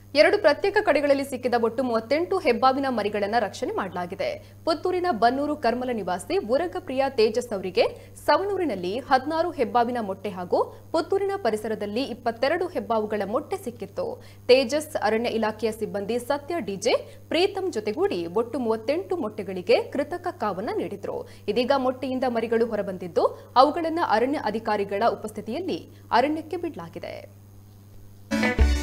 ಎರಡು ಪ್ರತ್ಯೇಕ ಕಡೆಗಳಲ್ಲಿ ಸಿಕ್ಕಿದ ಒಟ್ಟು 38 ಹೆಬ್ಬಾವಿನ ಮರಿಗಳನ್ನು ರಕ್ಷಣೆ ಮಾಡಲಾಗಿದೆ. ಪುತ್ತೂರಿನ ಬನ್ನೂರು ಕರ್ಮಲ ನಿವಾಸಿ ಬುರಗಪ್ರಿಯ ತೇಜಸ್ ಅವರಿಗೆ ಸವಣೂರಿನಲ್ಲಿ 16 ಹೆಬ್ಬಾವಿನ ಮೊಟ್ಟೆ ಹಾಗೂ ಪುತ್ತೂರಿನ ಪರಿಸರದಲ್ಲಿ 22 ಹೆಬ್ಬಾವುಗಳ ಮೊಟ್ಟೆ ಸಿಕ್ಕಿತ್ತು. ತೇಜಸ್ ಅರಣ್ಯ ಇಲಾಖೆಯ ಸಿಬ್ಬಂದಿ ಸತ್ಯ ಡಿಜೆ ಪ್ರೀತಂ ಜೊತೆಗೂಡಿ ಒಟ್ಟು 38 ಮೊಟ್ಟೆಗಳಿಗೆ ಕೃತಕ ಕಾವನ್ನ ನೀಡಿದ್ರು. ಇದೀಗ ಮೊಟ್ಟೆಯಿಂದ ಮರಿಗಳು ಹೊರಬಂದಿದ್ದು ಅವುಗಳನ್ನು ಅರಣ್ಯ ಅಧಿಕಾರಿಗಳ ಉಪಸ್ಥಿತಿಯಲ್ಲಿ ಅರಣ್ಯಕ್ಕೆ ಬಿಡಲಾಗಿದೆ.